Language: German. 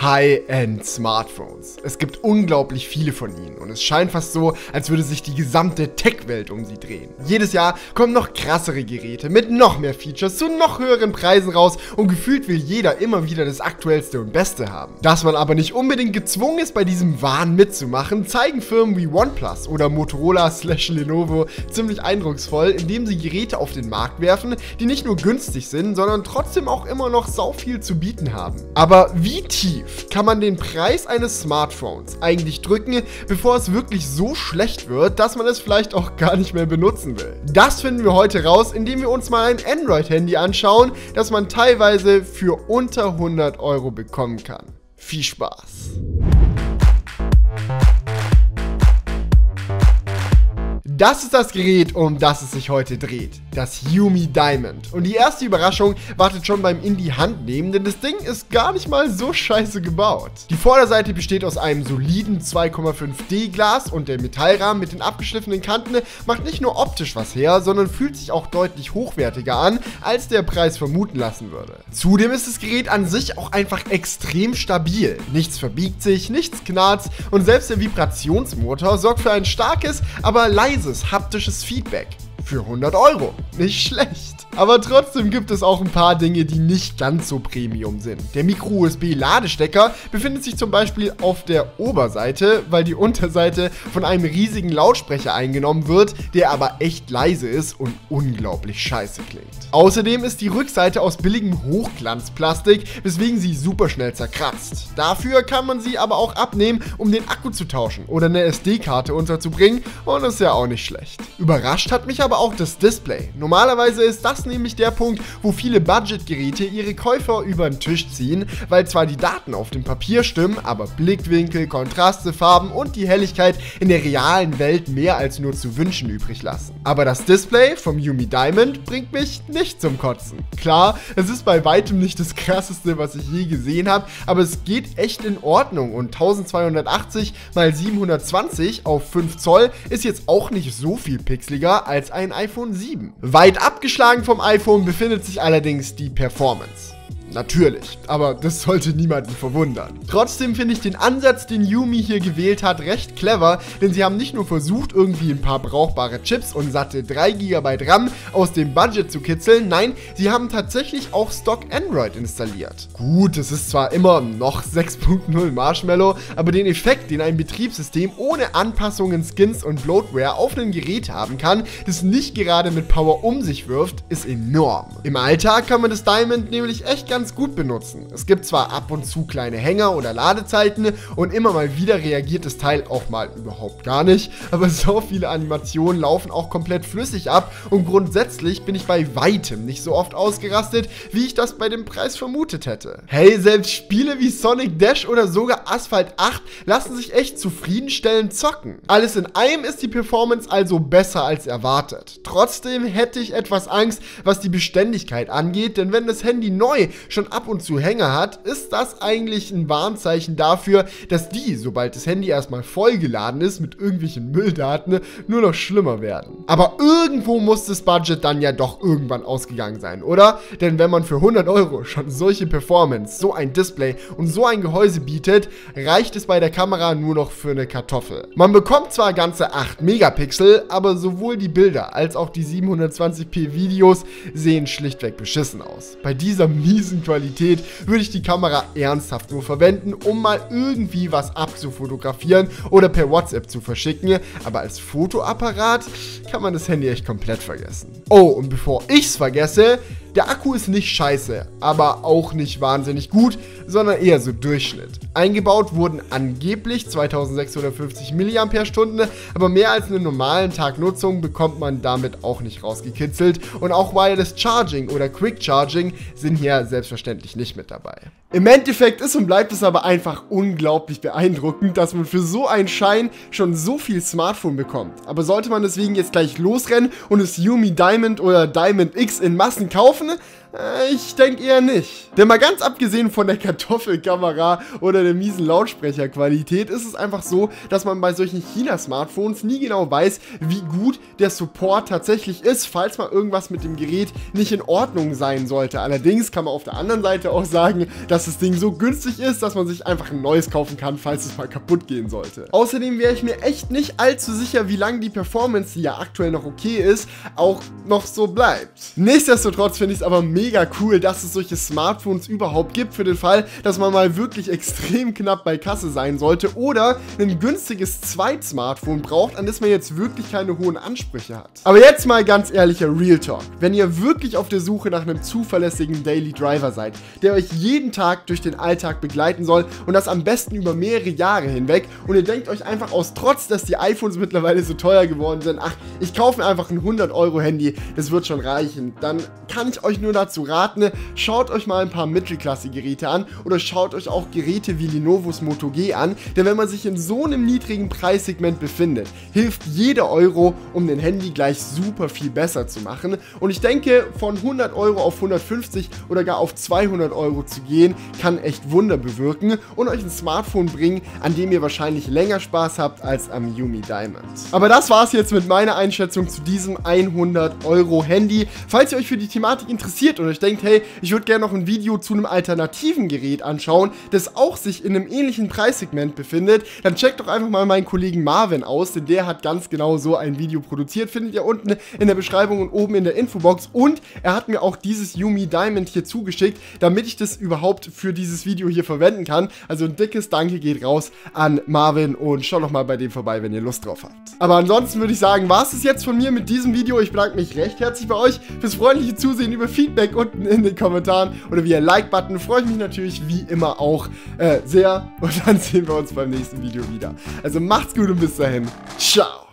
High-End-Smartphones. Es gibt unglaublich viele von ihnen und es scheint fast so, als würde sich die gesamte Tech-Welt um sie drehen. Jedes Jahr kommen noch krassere Geräte mit noch mehr Features zu noch höheren Preisen raus und gefühlt will jeder immer wieder das aktuellste und beste haben. Dass man aber nicht unbedingt gezwungen ist, bei diesem Wahn mitzumachen, zeigen Firmen wie OnePlus oder Motorola/Lenovo ziemlich eindrucksvoll, indem sie Geräte auf den Markt werfen, die nicht nur günstig sind, sondern trotzdem auch immer noch sau viel zu bieten haben. Aber wie tief kann man den Preis eines Smartphones eigentlich drücken, bevor es wirklich so schlecht wird, dass man es vielleicht auch gar nicht mehr benutzen will? Das finden wir heute raus, indem wir uns mal ein Android-Handy anschauen, das man teilweise für unter 100 € bekommen kann. Viel Spaß! Das ist das Gerät, um das es sich heute dreht. Das Yumi Diamond. Und die erste Überraschung wartet schon beim in die Hand nehmen, denn das Ding ist gar nicht mal so scheiße gebaut. Die Vorderseite besteht aus einem soliden 2,5D Glas und der Metallrahmen mit den abgeschliffenen Kanten macht nicht nur optisch was her, sondern fühlt sich auch deutlich hochwertiger an, als der Preis vermuten lassen würde. Zudem ist das Gerät an sich auch einfach extrem stabil. Nichts verbiegt sich, nichts knarzt und selbst der Vibrationsmotor sorgt für ein starkes, aber leises haptisches Feedback. Für 100 €. Nicht schlecht. Aber trotzdem gibt es auch ein paar Dinge, die nicht ganz so Premium sind. Der Micro-USB-Ladestecker befindet sich zum Beispiel auf der Oberseite, weil die Unterseite von einem riesigen Lautsprecher eingenommen wird, der aber echt leise ist und unglaublich scheiße klingt. Außerdem ist die Rückseite aus billigem Hochglanzplastik, weswegen sie super schnell zerkratzt. Dafür kann man sie aber auch abnehmen, um den Akku zu tauschen oder eine SD-Karte unterzubringen und das ist ja auch nicht schlecht. Überrascht hat mich aber auch das Display. Normalerweise ist das nämlich der Punkt, wo viele Budgetgeräte ihre Käufer über den Tisch ziehen, weil zwar die Daten auf dem Papier stimmen, aber Blickwinkel, Kontraste, Farben und die Helligkeit in der realen Welt mehr als nur zu wünschen übrig lassen. Aber das Display vom Yumi Diamond bringt mich nicht zum Kotzen. Klar, es ist bei weitem nicht das krasseste, was ich je gesehen habe, aber es geht echt in Ordnung und 1280 x 720 auf 5 Zoll ist jetzt auch nicht so viel pixeliger als ein iPhone 7. Weit abgeschlagen vom iPhone befindet sich allerdings die Performance. Natürlich, aber das sollte niemanden verwundern. Trotzdem finde ich den Ansatz, den Yumi hier gewählt hat, recht clever, denn sie haben nicht nur versucht, irgendwie ein paar brauchbare Chips und satte 3 GB RAM aus dem Budget zu kitzeln, nein, sie haben tatsächlich auch Stock Android installiert. Gut, es ist zwar immer noch 6.0 Marshmallow, aber den Effekt, den ein Betriebssystem ohne Anpassungen, Skins und Bloatware auf ein Gerät haben kann, das nicht gerade mit Power um sich wirft, ist enorm. Im Alltag kann man das Diamond nämlich echt ganz gut benutzen. Es gibt zwar ab und zu kleine Hänger oder Ladezeiten und immer mal wieder reagiert das Teil auch mal überhaupt gar nicht, aber so viele Animationen laufen auch komplett flüssig ab und grundsätzlich bin ich bei weitem nicht so oft ausgerastet, wie ich das bei dem Preis vermutet hätte. Hey, selbst Spiele wie Sonic Dash oder sogar Asphalt 8 lassen sich echt zufriedenstellend zocken. Alles in allem ist die Performance also besser als erwartet. Trotzdem hätte ich etwas Angst, was die Beständigkeit angeht, denn wenn das Handy neu schon ab und zu Hänger hat, ist das eigentlich ein Warnzeichen dafür, dass die, sobald das Handy erstmal vollgeladen ist mit irgendwelchen Mülldaten, nur noch schlimmer werden. Aber irgendwo muss das Budget dann ja doch irgendwann ausgegangen sein, oder? Denn wenn man für 100 € schon solche Performance, so ein Display und so ein Gehäuse bietet, reicht es bei der Kamera nur noch für eine Kartoffel. Man bekommt zwar ganze 8 Megapixel, aber sowohl die Bilder als auch die 720p Videos sehen schlichtweg beschissen aus. Bei dieser miesen Qualität würde ich die Kamera ernsthaft nur verwenden, um mal irgendwie was abzufotografieren oder per WhatsApp zu verschicken, aber als Fotoapparat kann man das Handy echt komplett vergessen. Oh, und bevor ich's vergesse, der Akku ist nicht scheiße, aber auch nicht wahnsinnig gut, sondern eher so Durchschnitt. Eingebaut wurden angeblich 2650 mAh, aber mehr als einen normalen Tag Nutzung bekommt man damit auch nicht rausgekitzelt und auch Wireless Charging oder Quick Charging sind hier selbstverständlich nicht mit dabei. Im Endeffekt ist und bleibt es aber einfach unglaublich beeindruckend, dass man für so einen Schein schon so viel Smartphone bekommt. Aber sollte man deswegen jetzt gleich losrennen und das Yumi Diamond oder Diamond X in Massen kaufen? Ich denke eher nicht. Denn mal ganz abgesehen von der Kartoffelkamera oder der miesen Lautsprecherqualität ist es einfach so, dass man bei solchen China-Smartphones nie genau weiß, wie gut der Support tatsächlich ist, falls mal irgendwas mit dem Gerät nicht in Ordnung sein sollte. Allerdings kann man auf der anderen Seite auch sagen, dass das Ding so günstig ist, dass man sich einfach ein neues kaufen kann, falls es mal kaputt gehen sollte. Außerdem wäre ich mir echt nicht allzu sicher, wie lange die Performance, die ja aktuell noch okay ist, auch noch so bleibt. Nichtsdestotrotz finde ich es aber mega cool, dass es solche Smartphones überhaupt gibt, für den Fall, dass man mal wirklich extrem knapp bei Kasse sein sollte oder ein günstiges Zweit-Smartphone braucht, an das man jetzt wirklich keine hohen Ansprüche hat. Aber jetzt mal ganz ehrlicher Real Talk. Wenn ihr wirklich auf der Suche nach einem zuverlässigen Daily Driver seid, der euch jeden Tag durch den Alltag begleiten soll und das am besten über mehrere Jahre hinweg und ihr denkt euch einfach aus Trotz, dass die iPhones mittlerweile so teuer geworden sind, ach, ich kaufe mir einfach ein 100-Euro-Handy, das wird schon reichen, dann kann ich euch nur dazu raten, schaut euch mal ein paar Mittelklasse-Geräte an oder schaut euch auch Geräte wie Lenovo's Moto G an, denn wenn man sich in so einem niedrigen Preissegment befindet, hilft jeder Euro, um den Handy gleich super viel besser zu machen. Und ich denke, von 100 Euro auf 150 oder gar auf 200 Euro zu gehen, kann echt Wunder bewirken und euch ein Smartphone bringen, an dem ihr wahrscheinlich länger Spaß habt als am Yumi Diamond. Aber das war's jetzt mit meiner Einschätzung zu diesem 100 Euro Handy. Falls ihr euch für die Thematik interessiert und euch denkt, hey, ich würde gerne noch ein Video zu einem alternativen Gerät anschauen, das auch sich in einem ähnlichen Preissegment befindet, dann checkt doch einfach mal meinen Kollegen Marvin aus, denn der hat ganz genau so ein Video produziert. Findet ihr unten in der Beschreibung und oben in der Infobox. Und er hat mir auch dieses Yumi Diamond hier zugeschickt, damit ich das überhaupt für dieses Video hier verwenden kann. Also ein dickes Danke geht raus an Marvin und schaut doch mal bei dem vorbei, wenn ihr Lust drauf habt. Aber ansonsten würde ich sagen, war es jetzt von mir mit diesem Video. Ich bedanke mich recht herzlich bei euch fürs freundliche Zusehen, über Feedback unten in den Kommentaren oder via Like-Button. Freue ich mich natürlich wie immer auch sehr. Und dann sehen wir uns beim nächsten Video wieder. Also macht's gut und bis dahin. Ciao.